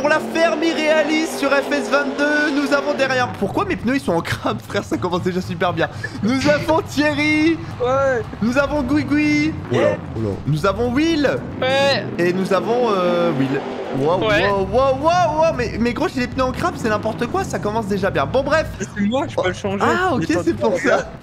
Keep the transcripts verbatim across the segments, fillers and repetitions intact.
pour la ferme irréaliste sur F S vingt-deux. Nous avons derrière... Pourquoi mes pneus ils sont en crabe, frère? Ça commence déjà super bien. Nous avons Thierry. Ouais. Nous avons Guigui. Yeah. Oh là. Nous avons Will. Ouais. Et nous avons euh, Will. Wow, Ouais. wow, wow, wow, wow. Mais, mais gros, j'ai les pneus en crabe, c'est n'importe quoi. Ça commence déjà bien. Bon, bref. C'est moi, je peux le changer. Ah, ok, Il est pas c'est pour trop- ça.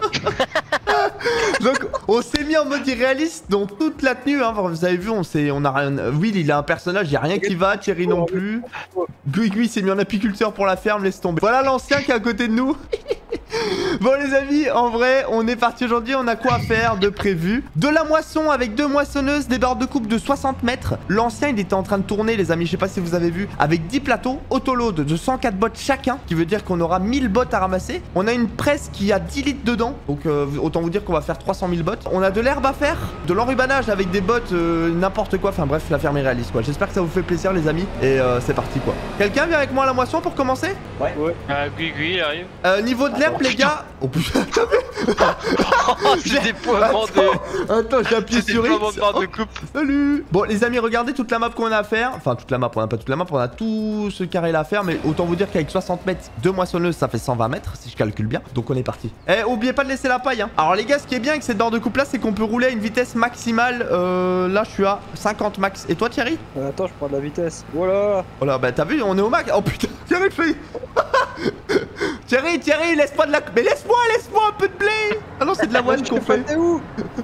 Donc, on s'est mis en mode irréaliste dans toute la tenue. Hein. Vous avez vu, on, on a rien. Will, il a un personnage, il n'y a rien qui va. Thierry non plus. Guigui s'est mis en apiculteur pour la ferme, laisse tomber. Voilà l'ancien qui est à côté de nous. Bon les amis, en vrai, on est parti aujourd'hui, on a quoi faire de prévu? De la moisson avec deux moissonneuses, des barres de coupe de soixante mètres. L'ancien, il était en train de tourner, les amis, je sais pas si vous avez vu, avec dix plateaux, autoload de cent quatre bottes chacun, qui veut dire qu'on aura mille bottes à ramasser. On a une presse qui a dix litres dedans, donc euh, autant vous dire qu'on va faire trois cent mille bottes. On a de l'herbe à faire, de l'enrubanage avec des bottes, euh, n'importe quoi, enfin bref, la ferme est réaliste quoi. J'espère que ça vous fait plaisir les amis, et euh, c'est parti quoi. Quelqu'un vient avec moi à la moisson pour commencer? Ouais. Ouais. Ah, Guigui, il arrive. Euh, niveau de l'herbe les gars... Oh putain, t'as vu? Oh, c'est des déploiement de. Attends, j'ai appuyé C'est sur des X. déploiements de barre de coupe. Salut. Bon les amis, regardez toute la map qu'on a à faire. Enfin toute la map, on a pas toute la map, on a tout ce carré là à faire. Mais autant vous dire qu'avec soixante mètres, deux moissonneuses, ça fait cent vingt mètres si je calcule bien. Donc on est parti. Eh, oubliez pas de laisser la paille hein. Alors les gars, ce qui est bien avec cette barre de coupe là, c'est qu'on peut rouler à une vitesse maximale. euh, Là je suis à cinquante max. Et toi Thierry? Euh, attends, je prends de la vitesse. Voilà. Oh là, bah t'as vu, on est au max. Oh putain, Thierry fait. Thierry, Thierry, laisse pas de la... Mais laisse-moi, laisse-moi un peu de blé. Ah non, c'est de la moine qu'on fait. T'es où?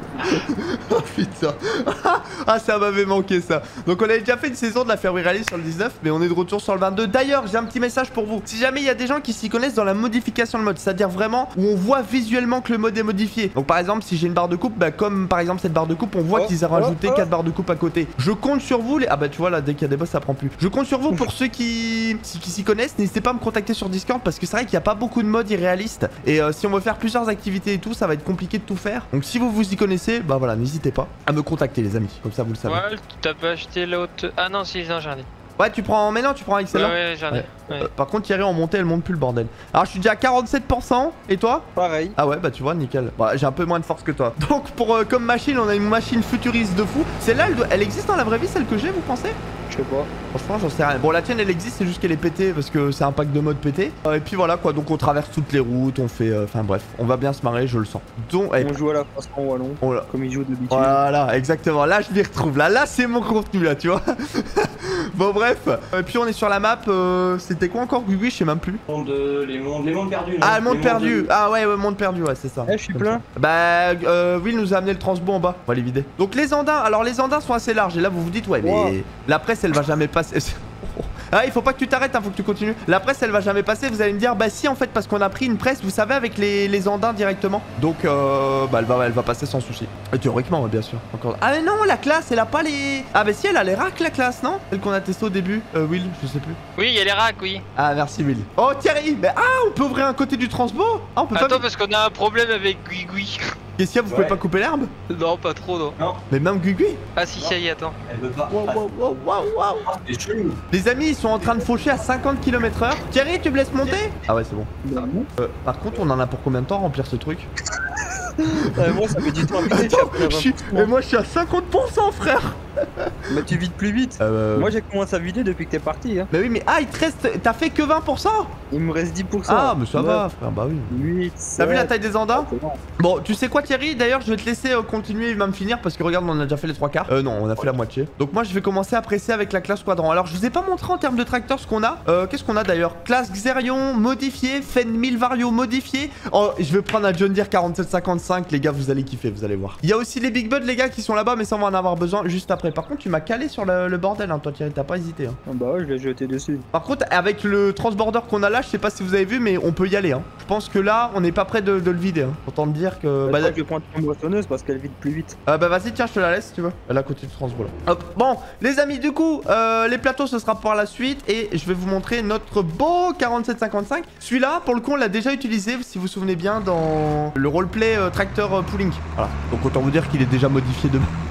Oh putain. Ah ça m'avait manqué ça. Donc on avait déjà fait une saison de la ferme réaliste sur le dix-neuf, mais on est de retour sur le vingt-deux. D'ailleurs j'ai un petit message pour vous. Si jamais il y a des gens qui s'y connaissent dans la modification de mode, c'est-à-dire vraiment où on voit visuellement que le mode est modifié. Donc par exemple si j'ai une barre de coupe, bah comme par exemple cette barre de coupe, on voit Oh, qu'ils ont oh, rajouté oh. quatre barres de coupe à côté. Je compte sur vous les... Ah bah tu vois là, dès qu'il y a des boss ça prend plus. Je compte sur vous pour ceux qui qui s'y connaissent. N'hésitez pas à me contacter sur Discord parce que c'est vrai qu'il n'y a pas beaucoup de modes irréalistes. Et euh, si on veut faire plusieurs activités et tout, ça va être compliqué de tout faire. Donc si vous vous y connaissez, bah voilà, n'hésitez pas à me contacter les amis, comme ça vous le savez. Ouais, t'as pas acheté l'autre. Ah non, si, non, j'en ai. Ouais, tu prends. Mais non, tu prends avec Ouais, celle-là. ouais, j'en ai. Ouais. Ouais. Euh, par contre, Thierry en montée, elle monte plus le bordel. Alors, je suis déjà à quarante-sept pour cent. Et toi? Pareil. Ah ouais, bah tu vois, nickel. Bah, j'ai un peu moins de force que toi. Donc, pour euh, comme machine, on a une machine futuriste de fou. Celle-là, elle, doit- elle existe dans la vraie vie, celle que j'ai, vous pensez? Je sais pas. Franchement, j'en sais rien. Bon, la tienne, elle existe, c'est juste qu'elle est pétée parce que c'est un pack de mode pété. Euh, et puis voilà quoi. Donc, on traverse toutes les routes, on fait. Enfin, bref, on va bien se marrer, je le sens. Donc, eh, On joue à la France en wallon. on l'a- Comme ils jouent d'habitude. Voilà, exactement. Là, je m'y retrouve. Là, là, c'est mon contenu, là, tu vois. Bon, bref. Et puis, on est sur la map. euh, C'était quoi encore, Guigui? Je sais même plus. Monde, euh, les mondes, les mondes perdus. non Ah, le monde Les perdu. mondes- Ah, ouais, ouais, monde perdu, ouais, c'est ça. Eh, je suis Comme plein. ça. Bah, euh, Will nous a amené le transbo en bas. On va les vider. Donc, les andins. Alors, les andins sont assez larges. Et là, vous vous dites, ouais, mais Wow. la presse, elle va jamais passer. Ah, il faut pas que tu t'arrêtes, hein, faut que tu continues. La presse, elle va jamais passer. Vous allez me dire, bah, si, en fait, parce qu'on a pris une presse, vous savez, avec les, les andins directement. Donc, euh, bah, elle va, elle va passer sans souci. Et théoriquement, ouais, bien sûr. Encore... Ah, mais non, la classe, elle a pas les. Ah, bah, si, elle a les racks, la classe, non? Celle qu'on a testé au début. Euh, Will, je sais plus. Oui, il y a les racks, oui. Ah, merci, Will. Oh, Thierry, mais ah, on peut ouvrir un côté du transbo? Ah, on peut Attends, pas. parce qu'on a un problème avec Guigui. Qu'est-ce qu'il y a, vous pouvez Ouais. pas couper l'herbe? Non, pas trop, non. Non, Mais même Guigui? Ah, si, ça y est, attends. elle veut pas. Wow, wow, wow, wow, wow. Ah, c'est chelou. Les amis, ils sont en train de faucher à cinquante kilomètres heure. Thierry, tu me laisses monter? Ah ouais, c'est bon. Bah, non. Euh, par contre, on en a pour combien de temps à remplir ce truc? Euh, moi, ça fait du temps à vider. Attends, je suis... Mais moi, je suis à cinquante pour cent, frère. Mais tu vides plus vite. Euh... Moi, j'ai commencé à vider depuis que t'es parti. Hein. Mais oui, mais ah, il te reste... T'as fait que vingt pour cent? Il me reste dix pour cent. Ah, mais ça va, frère, bah oui. huit, T'as vu la sept. taille des andins? C'est bon. Bon, tu sais quoi, Thierry? D'ailleurs, je vais te laisser euh, continuer et même finir parce que regarde, on a déjà fait les trois quarts. Euh, non, on a fait la moitié. Donc, moi, je vais commencer à presser avec la classe quadrant. Alors, je vous ai pas montré en termes de tracteur ce qu'on a. Euh, Qu'est-ce qu'on a d'ailleurs? Classe Xerion modifié, Fen mille Vario modifié. Oh, je vais prendre un John Deere quarante-sept cinquante-cinq. Les gars, vous allez kiffer, vous allez voir. Il y a aussi les Big Buds, les gars, qui sont là-bas, mais ça, on va en avoir besoin juste après. Par contre, tu m'as calé sur le, le bordel, hein, toi, Thierry. T'as pas hésité, hein. Ah bah ouais, je l'ai jeté dessus. Par contre, avec le transborder qu'on a là, je sais pas si vous avez vu, mais on peut y aller. Hein. Je pense que là, on n'est pas prêt de, de le vider. Hein. Autant te dire que. Bah, Bah, je vais prendre une moissonneuse parce qu'elle vide plus vite. euh, bah vas-y, tiens, je te la laisse si tu veux. Elle est à côté du transbo là. Hop. Bon, les amis, du coup, euh, les plateaux, ce sera par la suite. Et je vais vous montrer notre beau quarante-sept cinquante-cinq. Celui-là, pour le coup, on l'a déjà utilisé, si vous vous souvenez bien, dans le roleplay euh, tracteur euh, pooling. Voilà. Donc autant vous dire qu'il est déjà modifié de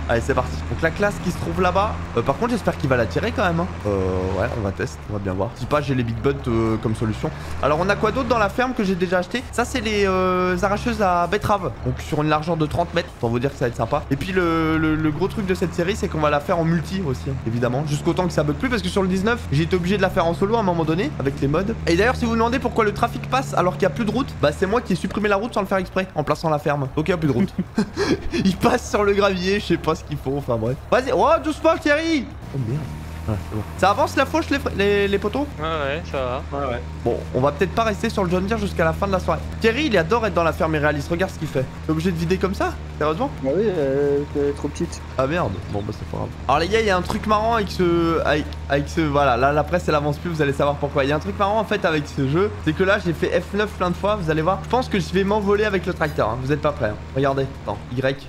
Allez, c'est parti. Donc la classe qui se trouve là-bas. Euh, par contre, j'espère qu'il va la tirer quand même. Hein. Euh, ouais, on va tester. On va bien voir. Si pas, j'ai les big buds euh, comme solution. Alors, on a quoi d'autre dans la ferme que j'ai déjà acheté? Ça, c'est les euh, arracheuses à betterave. Donc, sur une largeur de trente mètres. Pour vous dire que ça va être sympa. Et puis, le, le, le gros truc de cette série, c'est qu'on va la faire en multi aussi, hein, évidemment. Jusqu'au temps que ça bug plus. Parce que sur le dix-neuf, j'ai été obligé de la faire en solo à un moment donné. Avec les mods. Et d'ailleurs, si vous vous demandez pourquoi le trafic passe alors qu'il n'y a plus de route, bah, c'est moi qui ai supprimé la route sans le faire exprès. En plaçant la ferme. Donc, il n'y a plus de route. Il passe sur le gravier. Je sais pas ce qu'il faut. Enfin, bref. Vas-y. Oh, doucement, Thierry. Oh, merde. Ah, c'est bon. Ça avance la fauche les, les, les poteaux? Ouais, ouais, ça va. Ouais, ouais. Bon, on va peut-être pas rester sur le John Deere jusqu'à la fin de la soirée. Thierry, il adore être dans la ferme réaliste. Regarde ce qu'il fait. T'es obligé de vider comme ça? Sérieusement? Bah oui, euh, elle est trop petite. Ah merde. Bon, bah c'est pas grave. Alors les gars, il y a un truc marrant avec ce... Avec, avec ce... Voilà, là la presse elle avance plus, vous allez savoir pourquoi. Il y a un truc marrant en fait avec ce jeu. C'est que là, j'ai fait F neuf plein de fois, vous allez voir. Je pense que je vais m'envoler avec le tracteur. Hein. Vous êtes pas prêts. Hein. Regardez. Attends, Y.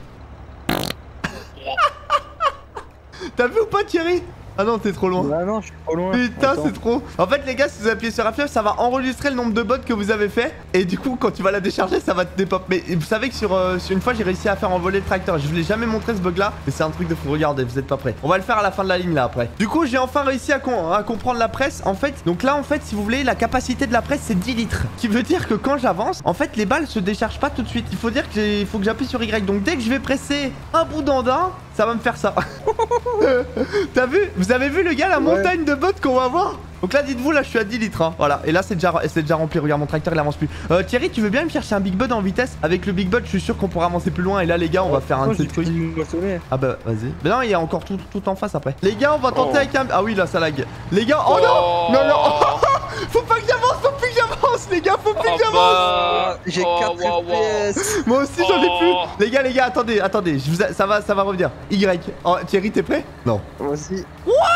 T'as vu ou pas Thierry? Ah non, t'es trop loin. Ah non, je suis trop loin. Putain, Attends. c'est trop. En fait, les gars, si vous appuyez sur F neuf, ça va enregistrer le nombre de bots que vous avez fait. Et du coup, quand tu vas la décharger, ça va te dépop. Mais vous savez que sur, euh, sur une fois, j'ai réussi à faire envoler le tracteur. Je vous l'ai jamais montré ce bug là. Mais c'est un truc de fou. Regardez, vous êtes pas prêts. On va le faire à la fin de la ligne là après. Du coup, j'ai enfin réussi à, com à comprendre la presse. En fait, donc là, en fait, si vous voulez, la capacité de la presse, c'est dix litres. Qui veut dire que quand j'avance, en fait, les balles se déchargent pas tout de suite. Il faut dire qu'il faut que j'appuie sur Y. Donc dès que je vais presser un bout d'andin, ça va me faire ça. T'as vu? Vous avez vu le gars, la Ouais. montagne de bots qu'on va avoir? Donc là, dites-vous, là, je suis à dix litres. Hein. Voilà. Et là, c'est déjà, c'est déjà rempli. Regarde, mon tracteur, il avance plus. Euh, Thierry, tu veux bien me chercher un big bud en vitesse? Avec le big bud, je suis sûr qu'on pourra avancer plus loin. Et là, les gars, on va faire un de ces trucs. Ah bah, vas-y. Mais non, il y a encore tout, tout en face après. Les gars, on va tenter Oh. avec un. Ah oui, là, ça lag. Les gars, oh, non! Non, non! Faut pas que j'avance, faut plus que j'avance, les gars, faut plus que Oh, j'avance! bah... J'ai oh, quatre wow, wow. F P S. Moi aussi, j'en ai Oh. plus! Les gars, les gars, attendez, attendez. Je vous a- Ça va, ça va revenir. Y. Oh, Thierry, t'es prêt? Non. Moi aussi.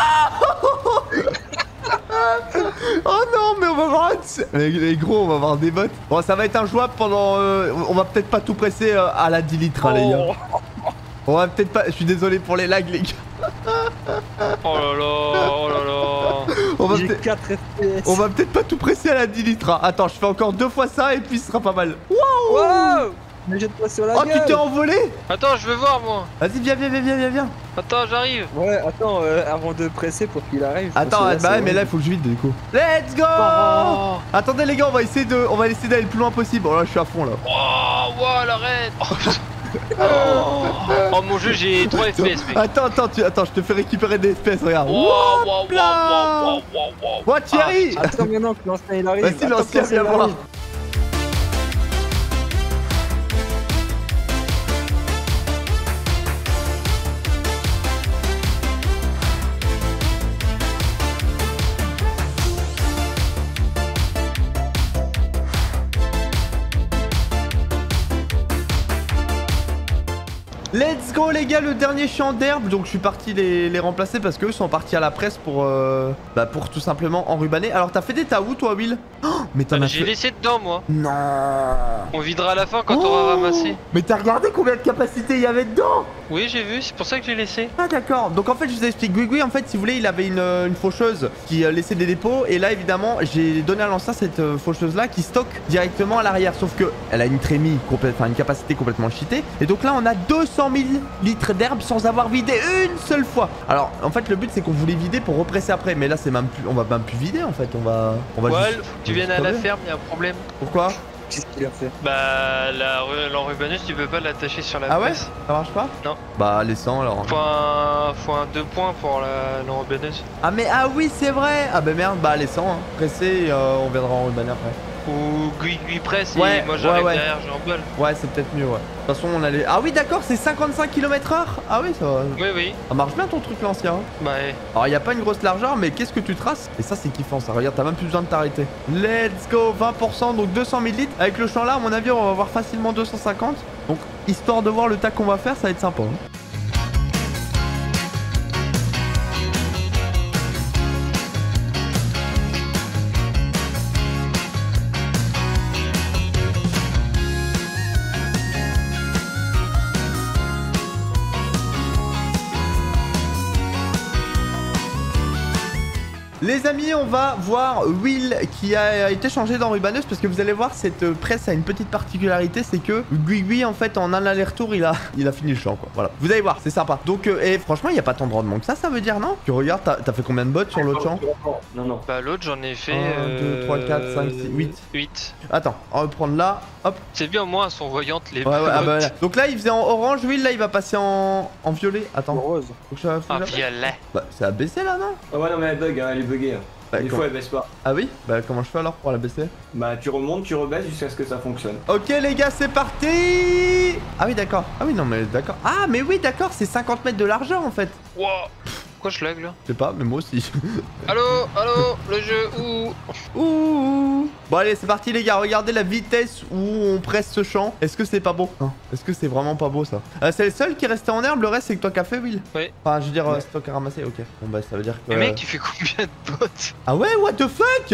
Oh non, mais on va voir un... les, les gros, on va avoir des bots. Bon, ça va être injouable pendant... euh, on va peut-être pas tout presser euh, à la dix litres, hein, les gars. On va peut-être pas... Je suis désolé pour les lags, les gars. Oh là là, oh là là. On va J'ai peut-être... quatre F P S. On va peut-être pas tout presser à la dix litres. Hein. Attends, je fais encore deux fois ça et puis ce sera pas mal. Wow. Wow. Mais jette-toi sur la Oh, gueule. tu t'es envolé? Attends, je veux voir moi. Vas-y, viens, viens, viens, viens, viens, viens. Attends, j'arrive. Ouais, attends, euh, avant de presser pour qu'il arrive. Attends, parce que là, bah c'est ouais, mais là, il faut que je vide, du coup. Let's go. Oh, Attendez, les gars, on va essayer de... On va essayer d'aller le plus loin possible. Oh là, je suis à fond, là. oh, wow, l'arrête. Oh, oh. Oh, mon jeu, j'ai trois F P S, mec. Attends, attends, tu... attends, je te fais récupérer des F P S, regarde. Wow, wow, wow, wow, là. wow, wow, wow. Oh, Thierry. Attends maintenant que l'ancien il arrive. Vas-y, Attends l'ancien, que viens il voir. arrive. Let's go les gars, le dernier champ d'herbe. Donc je suis parti les, les remplacer parce qu'eux sont partis à la presse pour euh, bah pour tout simplement enrubaner. Alors t'as fait des tas où toi Will? Oh, mais t'en Bah, as j'ai fait... laissé dedans, moi. Non. On videra à la fin quand Oh. t'auras ramassé. Mais t'as regardé combien de capacité il y avait dedans? Oui, j'ai vu, c'est pour ça que j'ai laissé. Ah d'accord, donc en fait je vous explique, Guigui en fait si vous voulez il avait une, euh, une faucheuse qui euh, laissait des dépôts et là évidemment j'ai donné à l'ancien cette euh, faucheuse là qui stocke directement à l'arrière sauf que elle a une trémie complète, enfin une capacité complètement cheatée et donc là on a deux cent mille litres d'herbe sans avoir vidé une seule fois. Alors en fait le but c'est qu'on voulait vider pour represser après mais là c'est même plus, on va même plus vider en fait, on va... On va Ouais, juste- faut que tu viennes à la ferme, y'a un problème. Pourquoi? Qu'est-ce qu'il a fait? Bah, la ru- l'enrubaneuse, tu peux pas l'attacher sur la Ah ouais? presse. Ça marche pas? Non. Bah laissons alors. Faut un, faut un deux points pour la- l'enrubaneuse. Ah mais ah oui c'est vrai. Ah bah merde, bah laissons hein. Presser et euh, on viendra enrubaner après. Ou Gui Presse Ouais, et moi j'arrive ouais, ouais. derrière, j'emballe. Ouais c'est peut-être mieux ouais. De toute façon on allait... Ah oui d'accord c'est cinquante-cinq kilomètres heure. Ah oui ça va. Oui, oui. Ça marche bien ton truc l'ancien. Hein. Bah, ouais. Alors il n'y a pas une grosse largeur mais qu'est-ce que tu traces? Et ça c'est kiffant ça. Regarde t'as même plus besoin de t'arrêter. Let's go vingt pour cent donc deux cent mille litres. Avec le champ là à mon avis on va avoir facilement deux cent cinquante. Donc histoire de voir le tas qu'on va faire ça va être sympa. Hein. Les amis, on va voir Will qui a été changé dans rubaneuse parce que vous allez voir, cette presse a une petite particularité, c'est que Guigui en fait en un aller-retour il a il a fini le champ quoi. Voilà, vous allez voir, c'est sympa. Donc euh, et franchement il n'y a pas tant de rendement que ça, ça veut dire non? Tu regardes, t'as fait combien de bots sur l'autre champ? Non, non. Bah l'autre j'en ai fait un, deux, trois, quatre, cinq, six, huit. huit. Attends, on va prendre là, hop. C'est bien au moins elles sont voyantes les Ouais, ouais, ah bah, bots. voilà. Donc là il faisait en orange, Will là il va passer en, en violet. Attends, Rose. faut que je fasse Ah là. violet. Bah c'est à baisser là non? Ah ouais, non, mais elle bug, hein, elle est buggée. Hein. Bah, Des comment- fois, elle baisse pas. Ah oui? Bah comment je fais alors pour la baisser? Bah, tu remontes, tu rebaisses jusqu'à ce que ça fonctionne. Ok les gars, c'est parti. Ah oui d'accord. Ah oui non mais d'accord. Ah mais oui d'accord, c'est cinquante mètres de largeur en fait. Wow. Pourquoi je lag là? Je sais pas, mais moi aussi. Allô, allô, le jeu où? Ouh. Bon allez, c'est parti les gars, regardez la vitesse où on presse ce champ. Est-ce que c'est pas beau? Hein? Est-ce que c'est vraiment pas beau ça? euh, C'est le seul qui est resté en herbe, le reste c'est que toi qui as fait Will? Oui. Enfin je veux dire, euh, c'est toi qui as ramassé, ok. Bon bah ça veut dire que... Mais mec, tu fais combien de bottes? Ah ouais, what the fuck?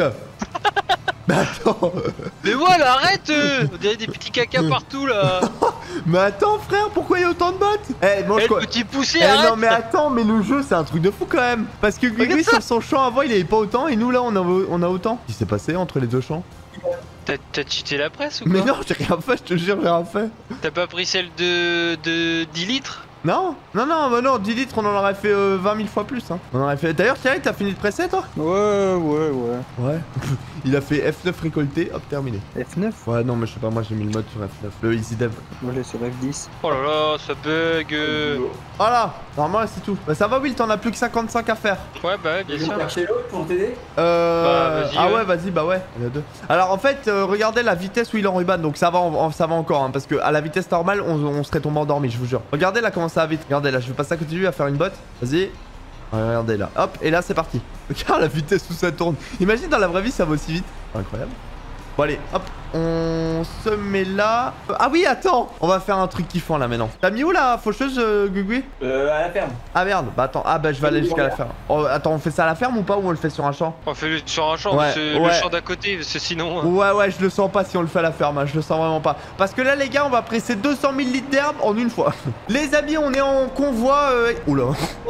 Mais attends. Mais voilà, arrête euh On dirait des petits caca partout là. Mais attends frère, pourquoi il y a autant de bots? Eh, mange Eh, quoi? le petit poussé, Eh arrête. non mais attends, mais le jeu c'est un truc de fou quand même. Parce que Guigui Regarde ça. sur son champ avant il avait pas autant et nous là on a, on a autant. Qu'est-ce qui s'est passé entre les deux champs? T'as t'as cheaté la presse ou quoi? Mais non, j'ai rien fait, je te jure, j'ai rien fait. T'as pas pris celle de, de dix litres? Non, non, non, bah non, dix litres, on en aurait fait euh, vingt mille fois plus. Hein. On en aurait fait. D'ailleurs, Thierry, t'as fini de presser toi? Ouais, ouais, ouais. Ouais. Il a fait F neuf récolté, hop, terminé. F neuf. Ouais, non, mais je sais pas, moi j'ai mis le mode sur F neuf. Le Easy Dev. Moi, je l'ai sur F dix. Oh là là, ça bug. euh. Voilà, normalement c'est tout. Bah ça va, Will, t'en as plus que cinquante-cinq à faire. Ouais, bah ouais, bien Tu veux sûr. chercher l'autre pour t'aider? Euh. Bah, vas-y, ah ouais. ouais, vas-y, bah ouais, il y en a deux. Alors en fait, euh, regardez la vitesse où il enrubanne, donc ça va, en- ça va encore, hein, parce que à la vitesse normale, on, on serait tombé endormi, je vous jure. Regardez là comment ça va vite. Regardez là, je vais passer à côté de lui à faire une botte. Vas-y. Ouais, regardez là, hop, et là c'est parti. Regarde la vitesse où ça tourne. Imagine dans la vraie vie ça va aussi vite. Incroyable. Bon allez, hop, on se met là. Euh, Ah oui, attends, on va faire un truc kiffant là maintenant. T'as mis où la faucheuse, euh, Guigui? Euh, à la ferme. Ah merde, bah attends, ah bah je vais aller jusqu'à la ferme. Oh, attends, on fait ça à la ferme ou pas, ou on le fait sur un champ? On fait le sur un champ, Ouais, c'est ouais. le champ d'à côté, parce que sinon. hein. Ouais, ouais, je le sens pas si on le fait à la ferme, hein, je le sens vraiment pas. Parce que là, les gars, on va presser deux cent mille litres d'herbe en une fois. Les amis, on est en convoi. Euh... Oula.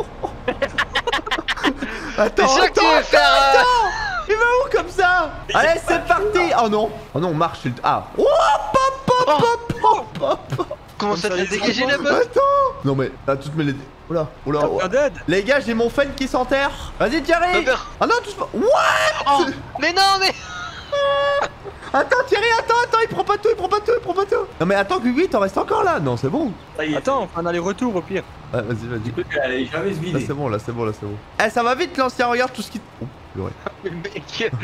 Attends, T'es sûr que tu attends, veux faire. euh, il va où comme ça? Allez, c'est parti. Oh non. Oh non, on marche. c'est le- Ah. Oh, pop, pop, pop, pop, pop, pop. Comment ça Comme t'a ça, les dégagé la enfants. botte? Attends. Non, mais t'as toutes mes... Oula, oula. T'as oula. pas d'aide? Les gars, j'ai mon fan qui s'enterre. Vas-y, Thierry. Robert. Ah non, touche pas. What? Oh, mais non, mais. Attends, Thierry, attends, attends, il prend pas tout, il prend pas tout, il prend pas tout. Non mais attends, Guigui, t'en restes encore là. Non, c'est bon. Ça y est. Attends, on fait un aller-retour au pire. Ouais, vas-y, vas-y. Du coup, elle allait jamais se Là, vider. c'est bon, là, c'est bon, là, c'est bon. Eh, ça va vite, l'ancien, regarde tout ce qui... Oh, purée. Le mec.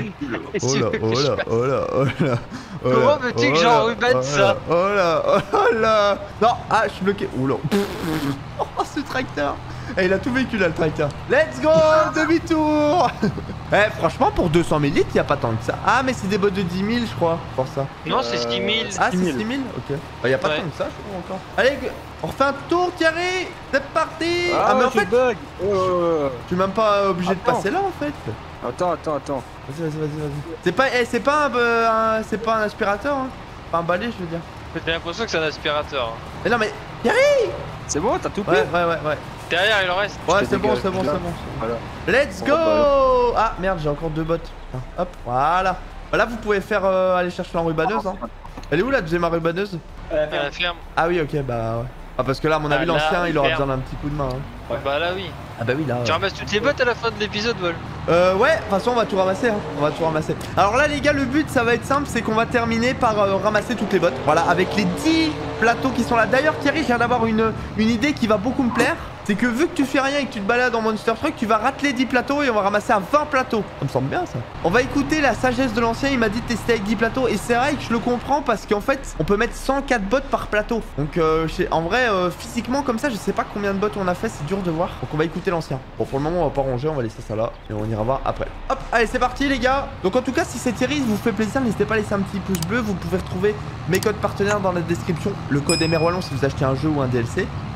Oh là, oh là, oh là, oh là. oh là, Comment veux-tu que oh j'en là, rubette oh ça là, Oh là, oh là. Non, ah, je suis bloqué. Oh là. Oh, ce tracteur. Eh, il a tout vécu là, le tracteur. Let's go, demi-tour. Eh, franchement, pour deux cent mille litres, y a pas tant que ça. Ah, mais c'est des bottes de dix mille, je crois, pour ça. Non, c'est six mille. Ah, c'est six six mille. mille. Ok. Bah, y a pas Ouais. tant que ça, je crois, encore. Allez, on refait un tour, Thierry. C'est parti. Ah, mais ouais, en fait, tu bug. Oh, ouais, ouais, ouais. je suis même pas obligé de Attends. passer là, en fait. Attends, attends, attends. Vas-y, vas-y, vas-y, vas-y. C'est pas, eh, c'est pas un, euh, un- c'est pas un aspirateur, hein. Pas un balai, je veux dire. J'ai l'impression que c'est un aspirateur. hein. Mais non, mais C'est bon, t'as tout pris? ouais, ouais, ouais, ouais. Derrière, il en reste. Ouais, te c'est bon, dégage, c'est bon, c'est là. bon. Voilà. Let's Bon, go. bah, Ah merde, j'ai encore deux bottes. Putain, hop, voilà. Bah là, vous pouvez faire euh, aller chercher l'enrubaneuse. Hein. Elle est où la deuxième enrubaneuse? À la À ferme. la ferme. Ah oui, ok, bah ouais. Ah parce que là, à mon avis, Ah, là, l'ancien, il aura ferme. besoin d'un petit coup de main. Hein. Ouais. Bah là, oui. Ah bah oui, là. Tu ouais. ramasses toutes les bottes à la fin de l'épisode, Vol. Euh ouais, de toute façon on va tout ramasser, hein. On va tout ramasser. Alors là les gars, le but ça va être simple, c'est qu'on va terminer par euh, ramasser toutes les bottes. Voilà, avec les dix plateaux qui sont là. D'ailleurs Thierry, je viens d'avoir une, une idée qui va beaucoup me plaire. C'est que vu que tu fais rien et que tu te balades en Monster Truck, tu vas rateler dix plateaux et on va ramasser à vingt plateaux. Ça me semble bien ça. On va écouter la sagesse de l'ancien, il m'a dit de tester avec dix plateaux. Et c'est vrai que je le comprends parce qu'en fait, on peut mettre cent quatre bottes par plateau. Donc euh, je sais- en vrai, euh, physiquement comme ça, je sais pas combien de bottes on a fait, c'est dur de voir. Donc on va écouter l'ancien. Bon, pour le moment, on va pas ranger, on va laisser ça là. Et on ira voir après. Hop, allez, c'est parti les gars. Donc en tout cas, si cette série vous fait plaisir, n'hésitez pas à laisser un petit pouce bleu. Vous pouvez retrouver mes codes partenaires dans la description. Le code Emerwallon si vous achetez un jeu ou un D L C.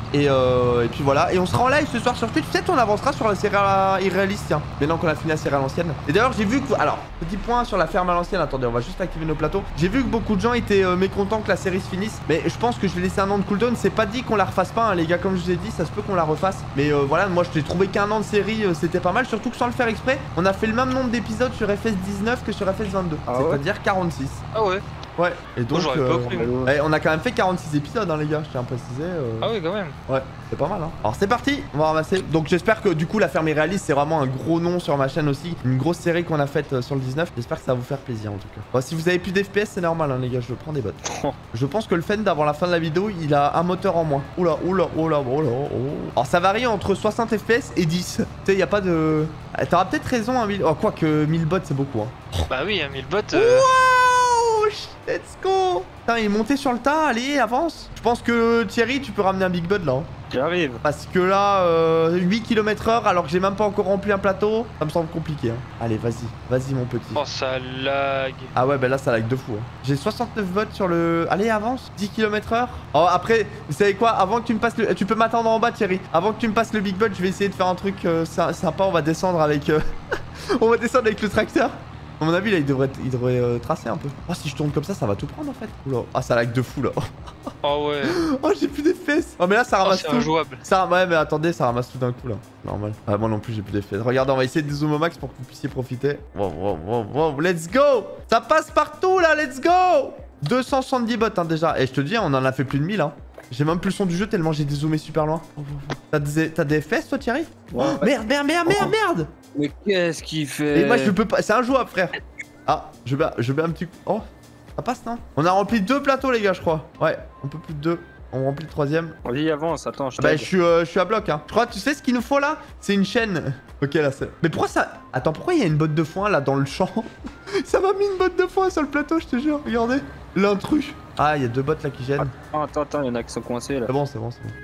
Et, euh, et puis voilà. Et on sera en live ce soir sur Twitch. Peut-être on avancera sur la série irréaliste, tiens. Maintenant qu'on a fini la série à l'ancienne. Et d'ailleurs, j'ai vu que... Alors, petit point sur la ferme à l'ancienne. Attendez, on va juste activer nos plateaux. J'ai vu que beaucoup de gens étaient euh, mécontents que la série se finisse. Mais je pense que je vais laisser un an de cooldown. C'est pas dit qu'on la refasse pas, hein, les gars. Comme je vous ai dit, ça se peut qu'on la refasse. Mais euh, voilà, moi, je t'ai trouvé qu'un an de série, euh, c'était pas mal. Surtout que sans le faire exprès, on a fait le même nombre d'épisodes sur F S dix-neuf que sur F S vingt-deux. Ah ouais. C'est-à-dire quarante-six. Ah ouais. Ouais, et donc, j'aurais euh, pas cru. ouais, on a quand même fait quarante-six épisodes, hein, les gars, je tiens à préciser. Euh... Ah oui, quand même. Ouais, c'est pas mal, hein. Alors, c'est parti, on va ramasser. Donc, j'espère que du coup, la ferme irréaliste, c'est vraiment un gros nom sur ma chaîne aussi. Une grosse série qu'on a faite euh, sur le dix-neuf. J'espère que ça va vous faire plaisir, en tout cas. Bon, si vous avez plus d'F P S, c'est normal, hein, les gars, je prends des bots. Je pense que le Fend, avant la fin de la vidéo, il a un moteur en moins. Oula, oula, oula, oula, oh. Alors, ça varie entre soixante F P S et dix. Tu sais, y a pas de. T'auras peut-être raison, hein, mille... Oh, quoi que mille bots, c'est beaucoup, hein. Bah oui, hein, mille bots. Euh... Wow, let's go. Putain, il est monté sur le tas, allez, avance. Je pense que Thierry, tu peux ramener un Big Bud là. Hein. J'arrive. Parce que là, euh, huit kilomètres heure alors que j'ai même pas encore rempli un plateau, ça me semble compliqué. Hein. Allez, vas-y, vas-y mon petit. Oh, ça lag. Ah ouais, bah là, ça lag de fou. Hein. J'ai soixante-neuf votes sur le... Allez, avance, dix kilomètres heure. Oh, après, vous savez quoi, avant que tu me passes le... Tu peux m'attendre en bas, Thierry. Avant que tu me passes le Big Bud, je vais essayer de faire un truc euh, sympa. On va descendre avec... Euh... On va descendre avec le tracteur. À mon avis, là, il devrait, il devrait euh, tracer un peu. Oh, si je tourne comme ça, ça va tout prendre en fait. Oula. Ah, ça lag de fou là. Oh ouais. Oh, j'ai plus d'F P S. Oh, mais là, ça ramasse oh, tout. Injouable. Ça, ouais, mais attendez, ça ramasse tout d'un coup là. Normal. Ah, moi non plus, j'ai plus d'F P S. Regardez, on va essayer de zoom au max pour que vous puissiez profiter. Wow, wow, wow, wow. Let's go. Ça passe partout là, let's go. deux cent soixante-dix bots hein, déjà. Et je te dis, on en a fait plus de mille. Hein. J'ai même plus le son du jeu tellement j'ai dézoomé super loin. T'as des, t'as des F P S toi, Thierry? Ouais. Oh, merde, merde, merde, merde, merde. Mais qu'est-ce qu'il fait? Et moi, je peux pas. C'est injouable, frère. Ah, je mets, je mets un petit coup. Oh, ça passe, non? On a rempli deux plateaux, les gars, je crois. Ouais, un peu plus de deux. On remplit le troisième. Vas-y, avance, attends, je Bah, t'aide. je suis, euh, je suis à bloc, hein. Je crois, tu sais ce qu'il nous faut là? C'est une chaîne. Ok, là, c'est. Mais pourquoi ça. Attends, pourquoi il y a une botte de foin là dans le champ? Ça m'a mis une botte de foin sur le plateau, je te jure. Regardez. L'intrus. Ah, il y a deux bottes là qui gênent. Attends, attends, attends, il y en a qui sont coincés là. C'est bon, c'est bon, c'est bon.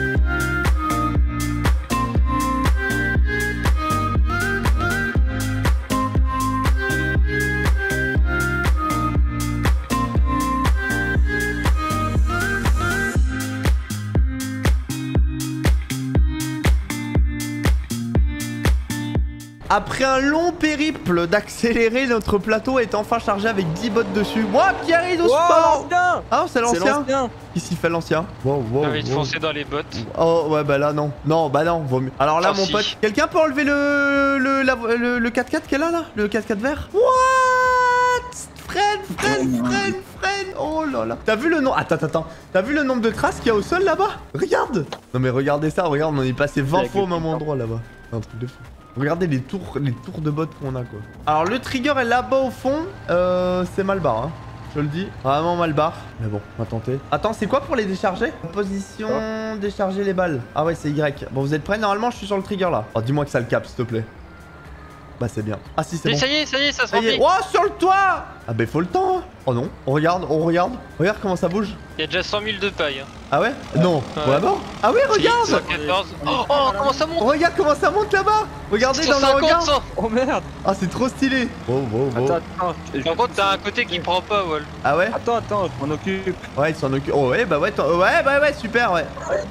Après un long périple d'accélérer, notre plateau est enfin chargé avec dix bots dessus. Ouah, Thierry, doucement. Wow, Ah, c'est l'ancien. l'ancien. Qu'est-ce qu'il fait l'ancien? Wow, wow, J'ai envie de wow. foncer dans les bottes. Oh ouais bah là non. Non bah non, vaut mieux. Alors là Oh, mon si. pote, quelqu'un peut enlever le le, la- le le quatre quatre qui est là là? Le quatre quatre vert? What? Freine, freine, freine, freine. Oh là là. T'as vu le nom? Attends, attends, attends. T'as vu le nombre de traces qu'il y a au sol là-bas? Regarde. Non mais regardez ça, regarde, on est passé vingt fois au même endroit là-bas. C'est un truc de fou. Regardez les tours, les tours de bottes qu'on a quoi. Alors le trigger est là-bas au fond. Euh, c'est mal barre, hein. Je le dis, vraiment mal barre. Mais bon, on va tenter. Attends, c'est quoi pour les décharger? Position, oh. Décharger les balles. Ah ouais, c'est Y. Bon, vous êtes prêts? Normalement, je suis sur le trigger là. Oh, dis-moi que ça le capte, s'il te plaît. Bah, c'est bien. Ah si, c'est Mais bon. ça y est, ça y est, ça se Ça y est. remplit. Oh, sur le toit. Ah bah, faut le temps. Hein. Oh non, on regarde, on regarde. Regarde comment ça bouge. Il y a déjà cent mille de paille. Hein. Ah ouais? Non. Ouais. Vraiment? Ah oui, regarde. cent quatorze. Oh, oh, comment ça monte? Regarde comment ça monte là-bas. Regardez dans le cent cinquante, regard. cent. Oh merde. Ah, c'est trop stylé. Wow, wow, wow. Attends, attends. je- Par contre, t'as un côté qui prend pas, Wall. Ah ouais? Attends, attends, je m'en occupe. Ouais, il s'en occupe. Oh ouais, bah ouais, t'en- ouais, bah ouais, super, ouais.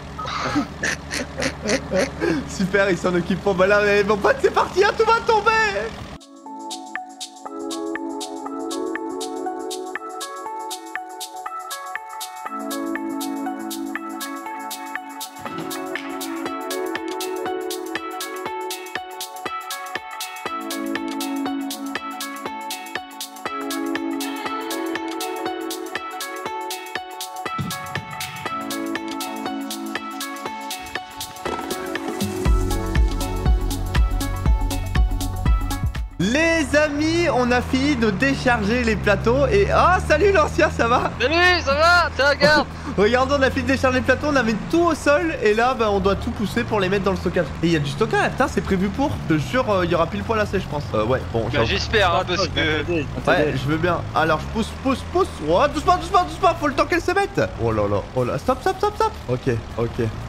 Super, il s'en occupe. Bon, bah là, eh, mon pote, c'est parti, hein, tout va tomber. Les amis, on a fini de décharger les plateaux et... Ah, salut l'ancien, ça va? Salut, ça va? Tiens, regarde. Regardez, on a fini de décharger les plateaux, on a mis tout au sol et là, bah, on doit tout pousser pour les mettre dans le stockage. Et il y a du stockage, putain, c'est prévu pour. Je te jure, euh, il y aura pile poil assez, je pense. Euh, ouais, bon, Bah, j'avoue. j'espère, hein, Attends, parce je vais que. t'aider, je vais Ouais, t'aider. je veux bien. Alors, je pousse, pousse, pousse. Oh, doucement, doucement, doucement, faut le temps qu'elle se mette. Oh là là, oh là. Stop, stop, stop, stop. Ok, ok.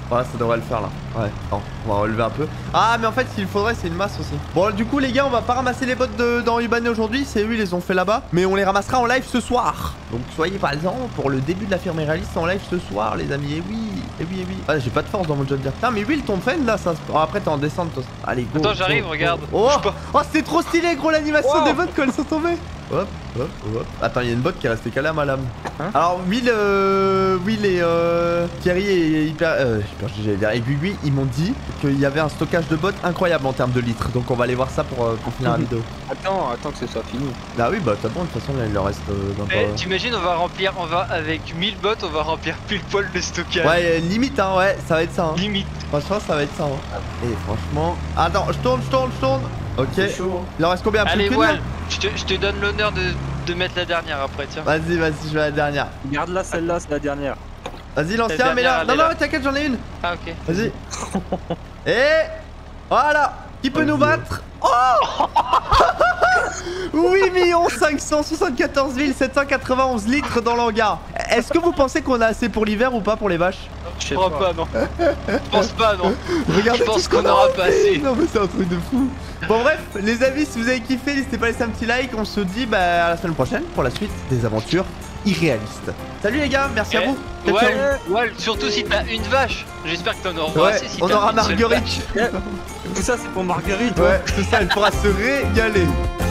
Ouais, ça devrait le faire là. Ouais, non, on va relever un peu. Ah, mais en fait, ce qu'il faudrait, c'est une masse aussi. Bon, du coup, les gars, on va pas ramasser les bottes de, dans Ubané aujourd'hui. C'est eux, ils les ont fait là-bas. Mais on les ramassera en live ce soir. Donc, soyez par exemple pour le début de la firme réaliste en live ce soir, les amis. Et oui, et oui, et oui. Ah, j'ai pas de force dans mon John Deere. Putain, mais Will, ton fan là, ça. Oh, après, t'es en descente, toi. Allez, go. Attends, j'arrive, go, regarde. go. Oh, oh c'était trop stylé, gros, l'animation Wow. des bottes quand elles sont tombées. Hop, hop, hop. Attends, il y a une botte qui est restée calée à ma lame. Hein Alors, Will, euh, Will et euh, Thierry et hyper. Euh, hyper j'allais dire. Et Guigui, ils m'ont dit qu'il y avait un stockage de bottes incroyable en termes de litres. Donc, on va aller voir ça pour, euh, pour finir la vidéo. Attends, attends que ce soit fini. Bah oui, bah t'as bon, de toute façon, là, il leur reste euh, d'un Eh, peu- t'imagines, on va remplir, on va avec mille bottes, on va remplir pile poil le stockage. Ouais, euh, limite, hein, ouais, ça va être ça. Hein. Limite. Franchement, ça va être ça. Hein. Et franchement. Attends, je tourne, je tourne, je tourne. Ok. C'est chaud. hein. Il en reste combien? Plus Allez, qu'une, Wall, là je te, je te donne l'honneur de, de mettre la dernière après, tiens. Vas-y, vas-y, je vais à la dernière. Garde-la, celle-là, c'est la dernière. Vas-y, l'ancien, dernière, mais là. elle Non, est non, là. t'inquiète, j'en ai une. Ah, ok. Vas-y. Et voilà. Qui peut nous battre? Oh huit millions cinq cent soixante-quatorze mille sept cent quatre-vingt-onze litres dans l'hangar. Est-ce que vous pensez qu'on a assez pour l'hiver ou pas pour les vaches? Je Je sais crois pas. pas, non. Je pense pas, non. Regardez Je pense tout ce qu'on a aura fait. pas assez. Non mais c'est un truc de fou. Bon bref, les amis, si vous avez kiffé, n'hésitez pas à laisser un petit like. On se dit bah, à la semaine prochaine pour la suite des aventures irréalistes. Salut les gars, merci à Eh, vous. Ciao, ciao. Wall, Wall, surtout si t'as une vache. J'espère que t'en auras Ouais, assez si on t'as aura une seule Marguerite. vache. Tout ça, c'est pour Marguerite. Ouais, c'est ça, elle pourra se régaler.